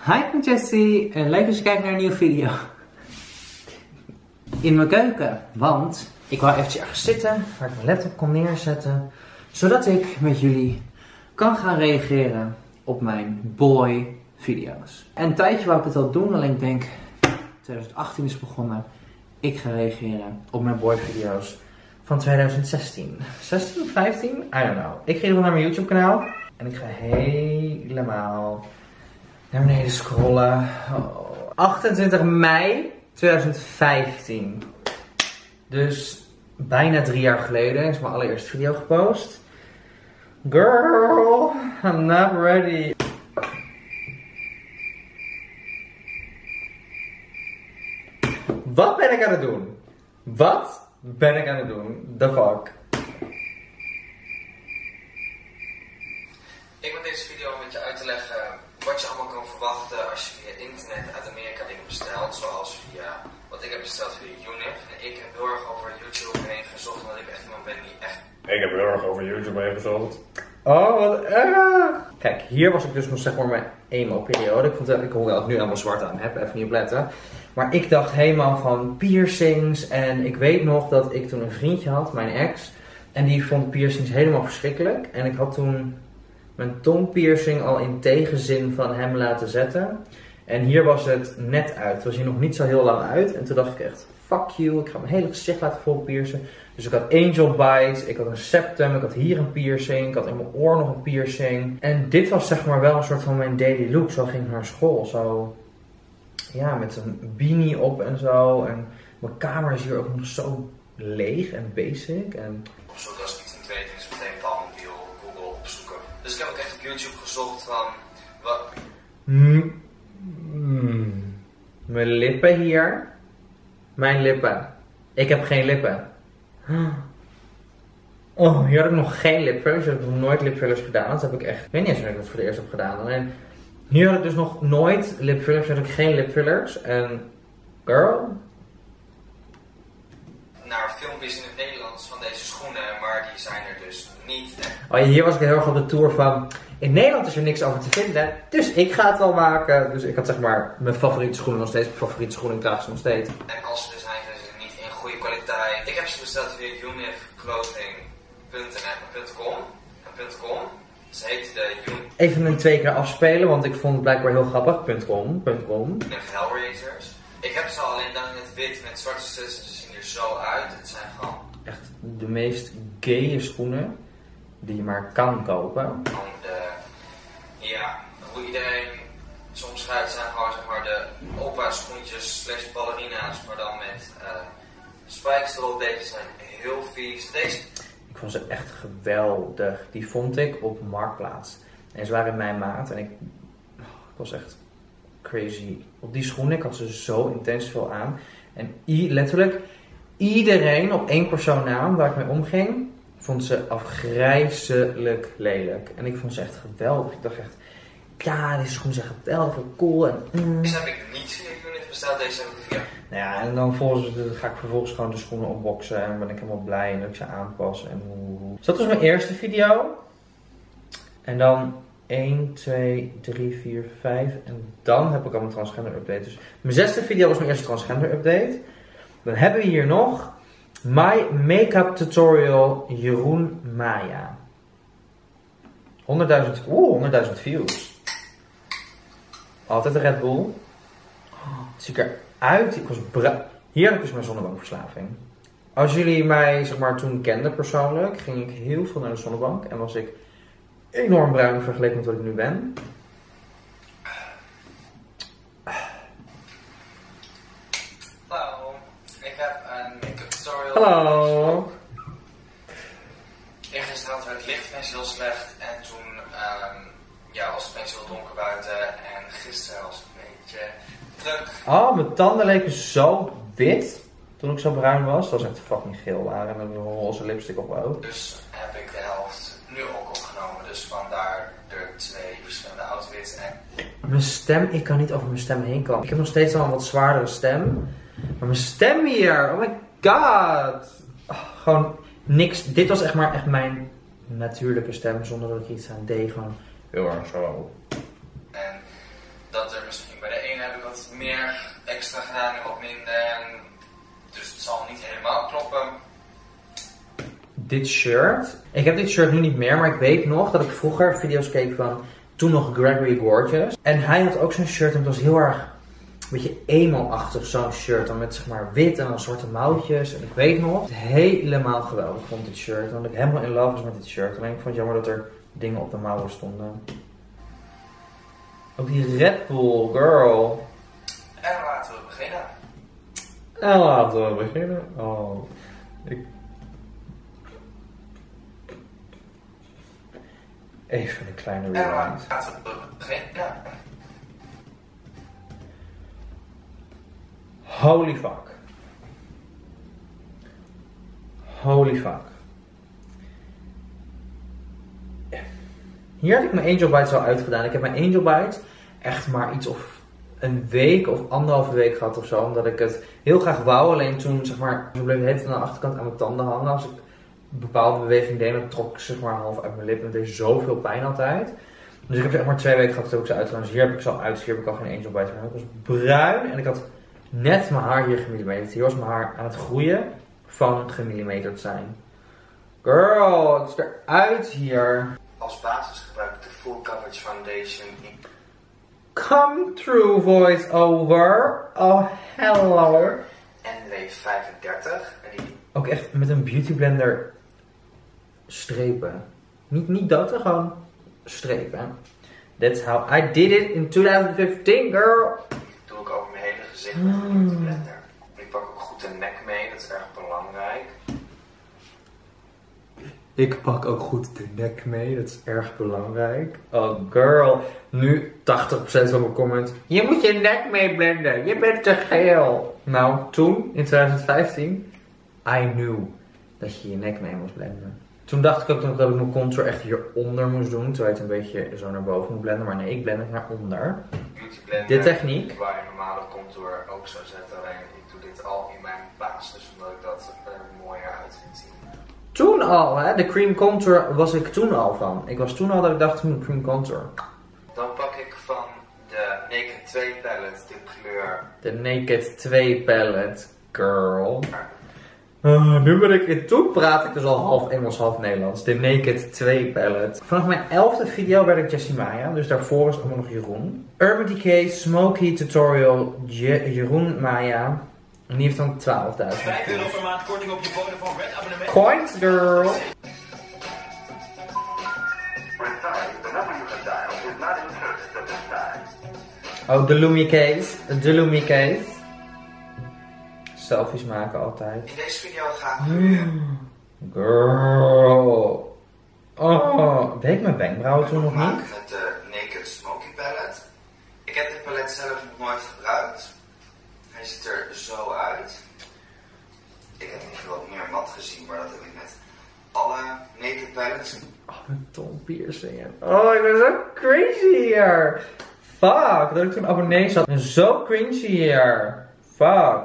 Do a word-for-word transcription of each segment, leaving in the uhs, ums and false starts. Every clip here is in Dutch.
Hi, ik ben Jessie en leuk dat je kijkt naar een nieuwe video. In mijn keuken, want ik wou eventjes ergens zitten waar ik mijn laptop kon neerzetten. Zodat ik met jullie kan gaan reageren op mijn boy video's. En een tijdje wou ik het al doen, alleen ik denk twintig achttien is begonnen. Ik ga reageren op mijn boy video's van twintig zestien. zestien of vijftien? I don't know. Ik ga even naar mijn YouTube kanaal. En ik ga helemaal naar beneden scrollen. Oh. achtentwintig mei twintig vijftien. Dus bijna drie jaar geleden is mijn allereerste video gepost. Girl, I'm not ready. Wat ben ik aan het doen? Wat ben ik aan het doen? The fuck? Ik ben deze video om met je uit te leggen wat je allemaal kan verwachten als je via internet uit Amerika dingen bestelt. Zoals via wat ik heb besteld via Unif. En ik heb heel erg over YouTube heen gezocht, omdat ik echt iemand ben die echt... Ik heb heel erg over YouTube heen gezocht. Oh, wat erg! Kijk, hier was ik dus nog zeg maar mijn emo-periode. Ik, vond, ik hoor dat ik nu allemaal zwart aan heb, even niet op letten. Maar ik dacht helemaal van piercings. En ik weet nog dat ik toen een vriendje had, mijn ex. En die vond piercings helemaal verschrikkelijk. En ik had toen mijn tongpiercing al in tegenzin van hem laten zetten. En hier was het net uit. Het was hier nog niet zo heel lang uit. En toen dacht ik echt, fuck you, ik ga mijn hele gezicht laten volpiercen. Dus ik had angel bites, ik had een septum, ik had hier een piercing, ik had in mijn oor nog een piercing. En dit was zeg maar wel een soort van mijn daily look. Zo ging ik naar school, zo, ja, met een beanie op en zo. En mijn kamer is hier ook nog zo leeg en basic. En zodat als ik iets niet weet, is meteen Palmobiel, Google opzoeken. Dus ik heb ook echt op YouTube gezocht van, wat... Mm. Mm. Mijn lippen hier. Mijn lippen. Ik heb geen lippen. Oh, hier had ik nog geen lipfillers. Ik heb nog nooit lipfillers gedaan. Dat heb ik echt... Ik weet niet eens of ik dat voor de eerst heb gedaan. Alleen hier had ik dus nog nooit lipfillers. Hier had ik geen lipfillers. En... Girl. Naar filmpjes in het Nederlands van deze schoenen. Maar die zijn er dus niet. Oh, hier was ik heel erg op de tour van... In Nederland is er niks over te vinden. Dus ik ga het wel maken. Dus ik had zeg maar mijn favoriete schoenen nog steeds. Mijn favoriete schoenen, ik draag ze nog steeds. En als ze er zijn, zijn ze niet in goede kwaliteit. Ik heb ze besteld via unifclothing punt com. Ze heet de Unif. Even een twee keer afspelen, want ik vond het blijkbaar heel grappig. .com. .com. Unif Hellraisers. Ik heb ze alleen dan in het wit met zwarte studs. Ze zien er zo uit. Het zijn gewoon echt de meest gaye schoenen die je maar kan kopen. De, ja, hoe iedereen soms schrijft zijn gewoon zeg maar de opa schoentjes slash ballerina's, maar dan met uh, spikes erop. Deze zijn heel vies. Deze... Ik vond ze echt geweldig. Die vond ik op Marktplaats. En ze waren in mijn maat en ik, oh, ik was echt crazy. Op die schoenen, ik had ze zo intens veel aan. En i letterlijk iedereen op één persoon naam waar ik mee omging, vond ze afgrijzelijk lelijk. En ik vond ze echt geweldig. Ik dacht echt, ja, deze schoenen zijn geweldig, cool. En, mm. Deze heb ik niet via Unif besteld, deze heb ik via... Nou ja, en dan volgens, ga ik vervolgens gewoon de schoenen opboxen. En ben ik helemaal blij en dat ik ze aanpas. En hoe. Dus dat was mijn eerste video. En dan één, twee, drie, vier, vijf. En dan heb ik al mijn transgender update. Dus mijn zesde video was mijn eerste transgender update. Dan hebben we hier nog... My Makeup Tutorial Jeroen Maya. honderdduizend, oeh, honderdduizend views. Altijd een Red Bull. Oh, het ziet eruit. Ik was bruin. Hier heb ik dus mijn zonnebankverslaving. Als jullie mij zeg maar toen kenden persoonlijk, ging ik heel veel naar de zonnebank. En was ik enorm bruin vergeleken met wat ik nu ben. Hallo. Eergisteren had het licht opeens heel slecht en toen um, ja, was het opeens heel donker buiten en gisteren was het een beetje druk. Oh, mijn tanden leken zo wit toen ik zo bruin was. Dat was echt fucking geel waren en een roze lipstick op ook. Dus heb ik de helft nu ook opgenomen, dus vandaar er twee verschillende outfits. En... Mijn stem, ik kan niet over mijn stem heen komen. Ik heb nog steeds al een wat zwaardere stem, maar mijn stem hier, oh my god. Oh, gewoon niks. Dit was echt maar echt mijn natuurlijke stem zonder dat ik iets aan deed. Gewoon heel erg zo. En dat er misschien bij de ene heb ik wat meer extra gedaan en wat minder. Dus het zal niet helemaal kloppen. Dit shirt. Ik heb dit shirt nu niet meer, maar ik weet nog dat ik vroeger video's keek van toen nog Gregory Gorgeous. En hij had ook zo'n shirt en het was heel erg een beetje emo-achtig, zo'n shirt. Dan met zeg maar wit en dan zwarte mouwtjes. En ik weet nog, helemaal geweldig vond dit shirt. Want ik helemaal in love was met dit shirt. Alleen ik vond het jammer dat er dingen op de mouwen stonden. Ook die Red Bull, girl. En laten we beginnen. En laten we beginnen. Oh. Ik... Even een kleine rewind. En laten we beginnen. Holy fuck. Holy fuck. Hier had ik mijn Angel Bites al uitgedaan. Ik heb mijn Angel Bite echt maar iets of een week of anderhalve week gehad of zo. Omdat ik het heel graag wou. Alleen toen, zeg maar, toen bleef het aan de achterkant aan mijn tanden hangen. Als ik een bepaalde beweging deed, dan trok ik zeg maar half uit mijn lippen. En het deed zoveel pijn altijd. Dus ik heb ze echt maar twee weken gehad, toen heb ik ze uitgedaan. Dus hier heb ik ze al uit. Dus hier heb ik al geen Angel Bite meer. Ik was bruin en ik had net mijn haar hier gemillimeterd. Hier was mijn haar aan het groeien van gemillimeterd zijn. Girl, het is eruit hier. Als basis gebruik ik de Full Coverage Foundation in Come True Voice Over. Oh, hello. N W vijfendertig. En die... Ook echt met een beauty blender strepen. Niet, niet dat, gewoon strepen. That's how I did it in twintig vijftien, girl. Dat doe ik over mijn hele gezicht met een beauty blender. Ik pak ook goed de nek mee, dat is erg belangrijk. Ik pak ook goed de nek mee, dat is erg belangrijk. Oh girl, nu tachtig procent van mijn comment. Je moet je nek mee blenden, je bent te geel. Nou, toen, in twintig vijftien, I knew dat je je nek mee moest blenden. Toen dacht ik ook nog dat ik mijn contour echt hieronder moest doen, terwijl je het een beetje zo naar boven moet blenden. Maar nee, ik blend het naar onder. Dit techniek. Waar je normale contour ook zou zetten, alleen ik doe dit al in mijn basis, omdat ik dat er mooier uit vind zien. Toen al, hè? De cream contour was ik toen al van. Ik was toen al dat ik dacht, toen cream contour. Dan pak ik van de Naked twee palette de kleur. De Naked twee palette, girl. Uh, nu ben ik in, toen praat ik dus al half Engels, half Nederlands. De Naked twee palette. Vanaf mijn elfde video werd ik Jessie Maya, dus daarvoor was het allemaal nog Jeroen. Urban Decay Smoky Tutorial Je Jeroen Maya. En die heeft dan twaalfduizend. vijf euro per maand korting op je Vodafone Red abonnement. Coins, girl. Oh, de Lumi case. De Lumi case. Selfies maken altijd. In deze video ga ik mm. Girl. Oh, deed ik mijn wenkbrauwen toen nog niet? Met de Naked Smoky palette. Ik heb dit palet zelf nog nooit gebruikt. Hij ziet er zo uit. Ik heb nog wel meer mat gezien, maar dat heb ik met alle Naked palettes. Oh, mijn tongpiercingen. Oh, ik ben zo crazy hier. Fuck, dat ik toen abonnee zat. Ik ben zo cringy hier. Fuck.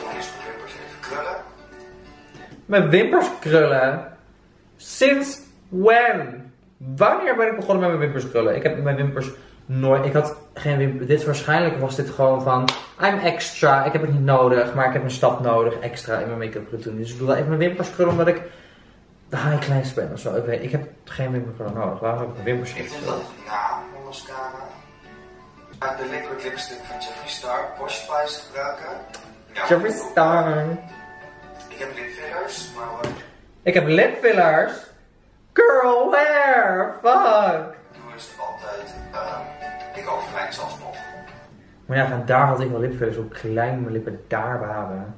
Mijn wimpers krullen? Sinds when? Wanneer ben ik begonnen met mijn wimpers krullen? Ik heb mijn wimpers nooit... Ik had geen wimpers... Dit waarschijnlijk was dit gewoon van... I'm extra. Ik heb het niet nodig. Maar ik heb een stap nodig extra in mijn make-up routine. Dus ik doe wel even mijn wimpers krullen omdat ik... De high class ben of zo. Ik weet... Ik heb geen wimpers nodig. Waarom heb ik mijn wimpers krullen? Ik vind dat na mijn mascara. De liquid lipstick van Jeffree Star. Posh Spice gebruiken. Ja, Jeffree Star. Ik heb lipfillers, maar wat... Ik heb lipfillers? Girl, where? Fuck! Doe is altijd, uh, ik overwijk zelfs nog. Maar ja, van daar had ik wel lipfillers, hoe klein mijn lippen daar waren.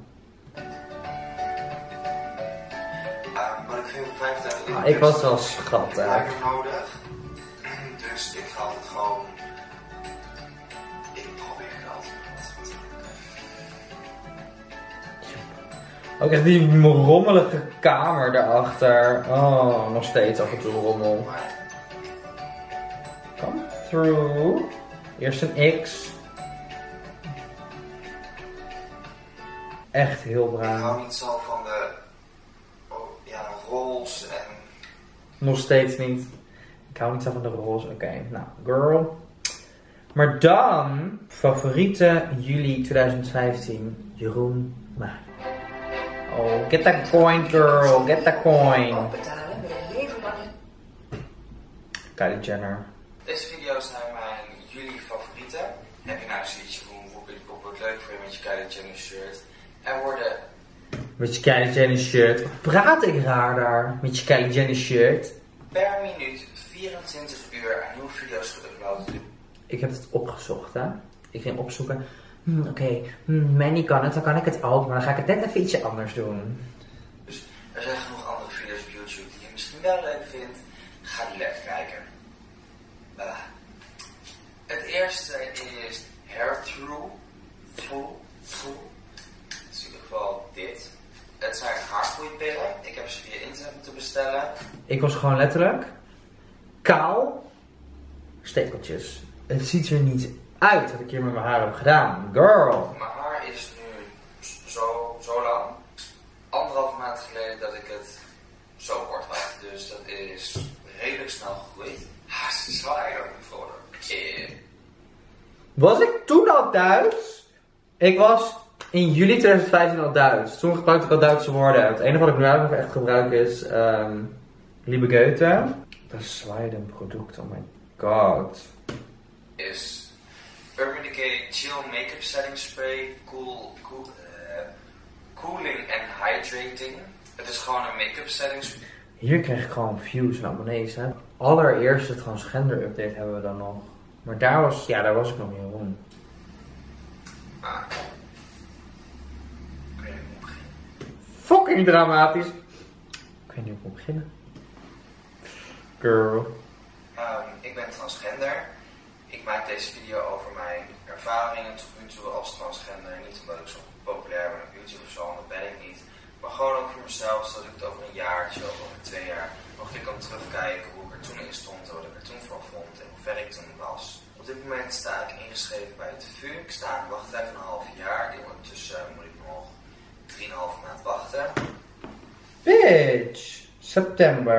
Uh, maar ik vind vijftig ah, ik was wel schattig. Nodig. Dus ik ga het gewoon... Ik probeer het altijd. Ook echt die rommelige kamer daarachter. Oh, nog steeds af en toe rommel. Come through. Eerst een X. Echt heel bruin. Ik hou niet zo van de oh, ja, roze en... Nog steeds niet. Ik hou niet zo van de roze. Oké, okay, nou, girl. Maar dan, favoriete juli twintig vijftien, Jeroen Maai. Oh, get that coin girl, get that coin. Kylie Jenner. Deze video's zijn mijn juli favorieten. Heb je nou zoiets van hoe ik het leuk voor je met je Kylie Jenner shirt. Er worden... Met je Kylie Jenner shirt. Wat praat ik raar daar? Met je Kylie Jenner shirt. Per minuut vierentwintig uur aan nieuwe video's geüpload. Ik heb het opgezocht, hè. Ik ging opzoeken. Hm, Oké, okay. hm, Manny kan het, dan kan ik het ook. Maar dan ga ik het net even ietsje anders doen. Dus er zijn genoeg andere video's op YouTube die je misschien wel leuk vindt. Ga die lekker kijken. Uh, het eerste is Hair Through. Through. Through. Het is in ieder geval dit. Het zijn haargroeipillen. Ik heb ze via internet moeten bestellen. Ik was gewoon letterlijk kaal. Stekeltjes. Het ziet er niet uit wat ik hier met mijn haar heb gedaan. Girl. Mijn haar is nu zo, zo lang. Anderhalve maand geleden dat ik het zo kort had. Dus dat is redelijk snel gegroeid. Ha, ze zwaaien ook voor de Was ik toen al Duits? Ik was in juli twintig vijftien al Duits. Toen gebruikte ik al Duitse woorden. Het enige wat ik nu eigenlijk nog echt gebruik is um, Liebe Goethe. Dat is zwaaien product, oh my god. Is Urban Decay Chill Makeup Setting Spray. Cool, cool, uh, cooling and hydrating. Het is gewoon een make-up setting spray. Hier kreeg ik gewoon views en abonnees, hè. Allereerste transgender update hebben we dan nog. Maar daar was, ja, daar was ik nog niet rond. Ah. Ik weet niet hoe ik moet beginnen. Fucking dramatisch. Ik weet niet hoe ik moet beginnen. Girl. Um, ik ben transgender. Ik maak deze video over mijn ervaringen tot nu toe als transgender. Niet omdat ik zo populair ben op YouTube of zo, want dat ben ik niet. Maar gewoon ook voor mezelf, zodat ik het over een jaartje of over twee jaar nog weer kan terugkijken hoe ik er toen in stond, wat ik er toen van vond en hoe ver ik toen was. Op dit moment sta ik ingeschreven bij het V U. Ik sta aan de wachttijd van een half jaar. Die ondertussen uh, moet ik nog drieënhalf maand wachten. Bitch! September.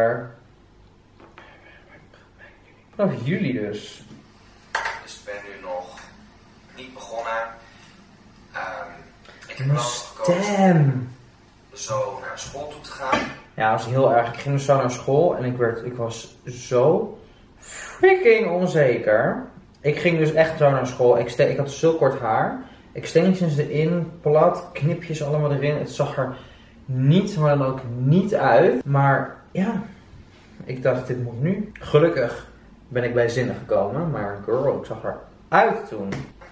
Vanaf juli dus. Dus ik ben nu nog niet begonnen. Um, ik heb Mijn wel gekozen stem. zo naar school toe te gaan. Ja, dat was heel erg. Ik ging dus zo naar school en ik, werd, ik was zo freaking onzeker. Ik ging dus echt zo naar school. Ik, ste- ik had zo kort haar. Extensions erin, plat, knipjes allemaal erin. Het zag er niet, maar dan ook niet uit. Maar ja, ik dacht dit moet nu. Gelukkig ben ik bij zinnen gekomen, maar girl, ik zag er uit toen.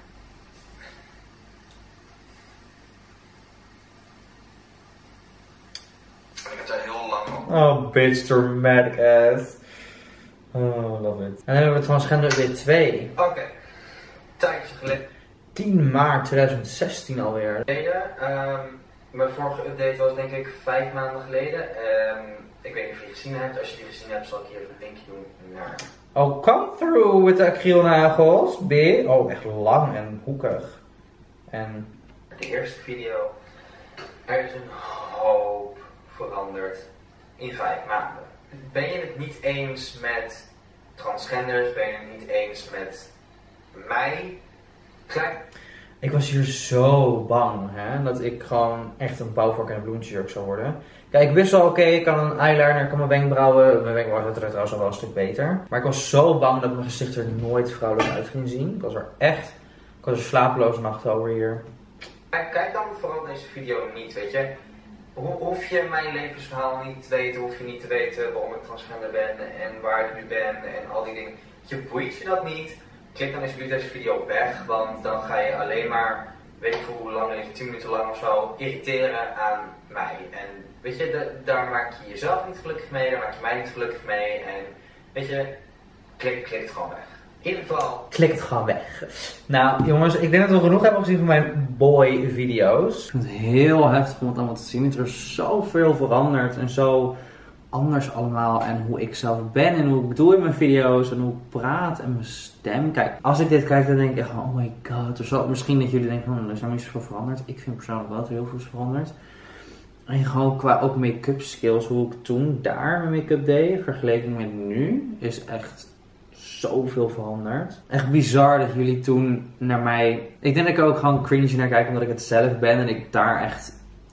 En ik heb daar heel lang op. Oh, bitch, dramatic ass. Oh, love it. En dan hebben we transgender update twee. Oké, okay. Tijdje geleden. tien maart twintig zestien alweer. Um, mijn vorige update was denk ik vijf maanden geleden. Um, ik weet niet of je die gezien hebt. Als je die gezien hebt, zal ik hier even een linkje doen naar... Oh, come through with de acrylnagels, B. Oh, echt lang en hoekig. En... De eerste video. Er is een hoop veranderd in vijf maanden. Ben je het niet eens met transgenders? Ben je het niet eens met mij? Klein. Ik was hier zo bang, hè, dat ik gewoon echt een bouwvak en een bloemtjurk zou worden. Kijk, ik wist wel, oké, okay, ik kan een eyeliner, ik kan mijn wenkbrauwen. Mijn wenkbrauwen zijn trouwens al wel een stuk beter. Maar ik was zo bang dat mijn gezicht er nooit vrouwelijk uit ging zien. Ik was er echt, ik was er slapeloze nachten over hier. Kijk, kijk dan vooral deze video niet, weet je. Ho hoef je mijn levensverhaal niet te weten, hoef je niet te weten waarom ik transgender ben en waar ik nu ben en al die dingen. Je boeit je dat niet. Klik dan alsjeblieft deze video weg, want dan ga je alleen maar, weet ik hoe lang, tien minuten lang of zo, irriteren aan mij. En weet je, de, daar maak je jezelf niet gelukkig mee, daar maak je mij niet gelukkig mee. En weet je, klik, klik het gewoon weg. In ieder geval... Klik het gewoon weg. Nou jongens, ik denk dat we genoeg hebben gezien van mijn boy video's. Ik vind het heel heftig om het allemaal te zien. Er is zoveel veranderd en zo anders allemaal. En hoe ik zelf ben en hoe ik doe in mijn video's en hoe ik praat en mijn stem. Kijk, als ik dit kijk dan denk ik echt oh my god. Er zal, misschien dat jullie denken, hm, er is nog niet zoveel veranderd. Ik vind persoonlijk wel dat er heel veel is veranderd. En gewoon qua ook make-up skills, hoe ik toen daar mijn make-up deed, vergeleken met nu, is echt zoveel veranderd. Echt bizar dat jullie toen naar mij... Ik denk dat ik er ook gewoon cringe naar kijk omdat ik het zelf ben. En ik daar echt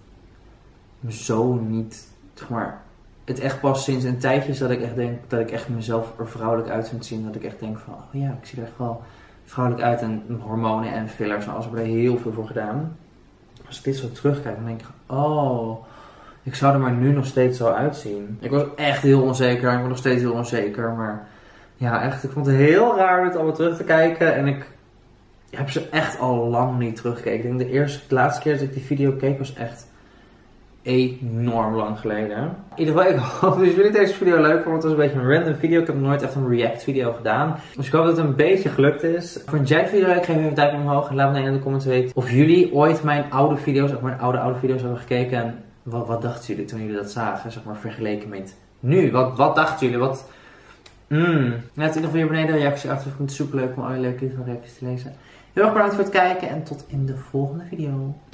zo niet... Zeg maar, het echt pas sinds een tijdje is dat ik echt denk... Dat ik echt mezelf er vrouwelijk uit vind zien. Dat ik echt denk van... Oh ja, ik zie er echt wel vrouwelijk uit. En hormonen en fillers en alles. Ik heb er heel veel voor gedaan. Als ik dit zo terugkijk, dan denk ik... Oh... Ik zou er maar nu nog steeds zo uitzien. Ik was echt heel onzeker. Ik ben nog steeds heel onzeker. Maar ja, echt. Ik vond het heel raar om het allemaal terug te kijken. En ik heb ze echt al lang niet teruggekeken. Ik denk de eerste, de laatste keer dat ik die video keek was echt enorm lang geleden. In ieder geval, ik hoop dat jullie deze video leuk vonden. Want het was een beetje een random video. Ik heb nog nooit echt een react video gedaan. Dus ik hoop dat het een beetje gelukt is. Vond jij de video leuk? Geef even een duimpje omhoog. En laat me in de comments weten of jullie ooit mijn oude video's, of mijn oude oude video's hebben gekeken. En Wat, wat dachten jullie toen jullie dat zagen, zeg maar, vergeleken met nu? Wat, wat dachten jullie? Wat... Mm. Laat in ieder geval hier beneden een reactie achter. Ik vind het super leuk om alle leuke reacties te lezen. Heel erg bedankt voor het kijken en tot in de volgende video.